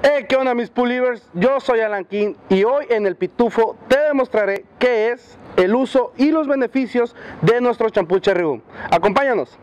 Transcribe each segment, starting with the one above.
¿Qué onda mis Poolivers? Yo soy Alan King y hoy en el Pitufo te demostraré qué es el uso y los beneficios de nuestro champú Cherry Boom. Acompáñanos.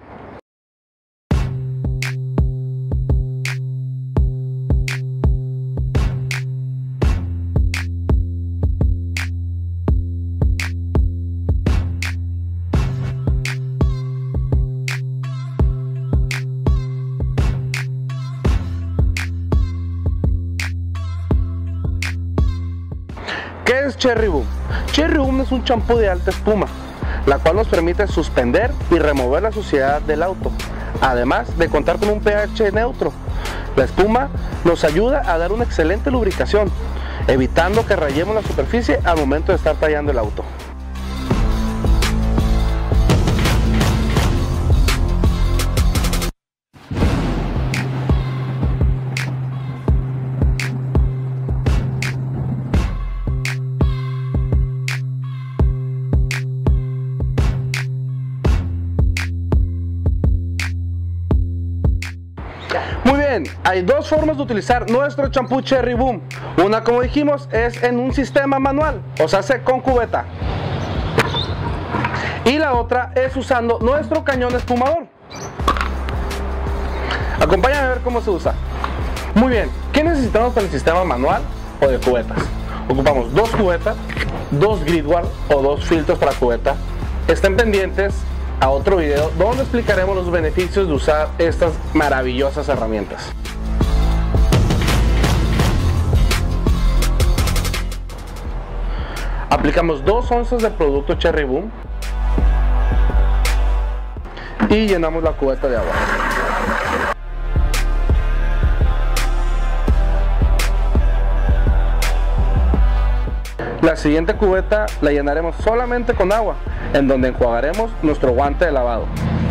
¿Qué es Cherry Boom? Cherry Boom es un champú de alta espuma, la cual nos permite suspender y remover la suciedad del auto, además de contar con un pH neutro. La espuma nos ayuda a dar una excelente lubricación, evitando que rayemos la superficie al momento de estar tallando el auto. Muy bien, hay dos formas de utilizar nuestro champú Cherry Boom. Una, como dijimos, es en un sistema manual, o sea, con cubeta. Y la otra es usando nuestro cañón espumador. Acompáñame a ver cómo se usa. Muy bien, ¿qué necesitamos para el sistema manual o de cubetas? Ocupamos dos cubetas, dos gridwall o dos filtros para cubeta. Estén pendientes a otro video donde explicaremos los beneficios de usar estas maravillosas herramientas. Aplicamos 2 onzas de producto Cherry Boom y llenamos la cubeta de agua. La siguiente cubeta la llenaremos solamente con agua, en donde enjuagaremos nuestro guante de lavado.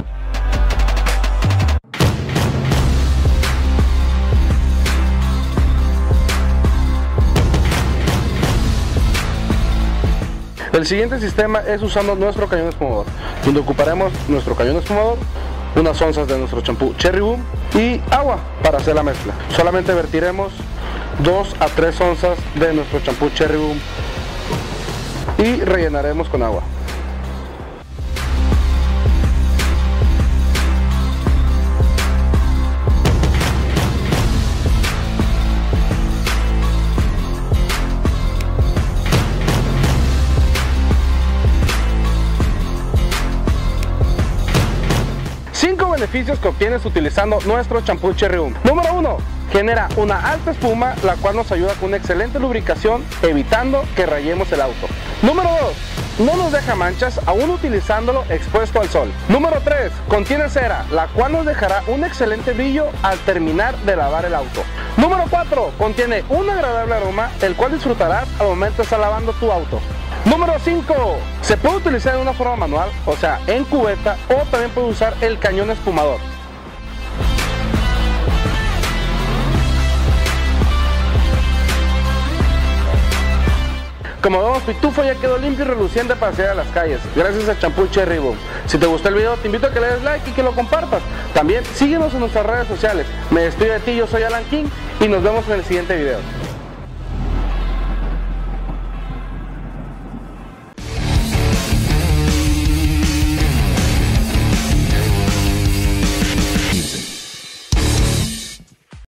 El siguiente sistema es usando nuestro cañón espumador, donde ocuparemos nuestro cañón espumador, unas onzas de nuestro champú Cherry Boom y agua para hacer la mezcla. Solamente vertiremos 2 a 3 onzas de nuestro champú Cherry Boom y rellenaremos con agua. Beneficios que obtienes utilizando nuestro champú Cherry Boom. Número 1. Genera una alta espuma, la cual nos ayuda con una excelente lubricación, evitando que rayemos el auto. Número 2. No nos deja manchas, aún utilizándolo expuesto al sol. Número 3. Contiene cera, la cual nos dejará un excelente brillo al terminar de lavar el auto. Número 4. Contiene un agradable aroma, el cual disfrutarás al momento de estar lavando tu auto. Número 5. Se puede utilizar en una forma manual, o sea, en cubeta, o también puede usar el cañón espumador. Como vemos, Pitufo ya quedó limpio y reluciente para salir a las calles, gracias al champú Cherry Boom. Si te gustó el video, te invito a que le des like y que lo compartas. También síguenos en nuestras redes sociales. Me despido de ti, yo soy Alan King y nos vemos en el siguiente video.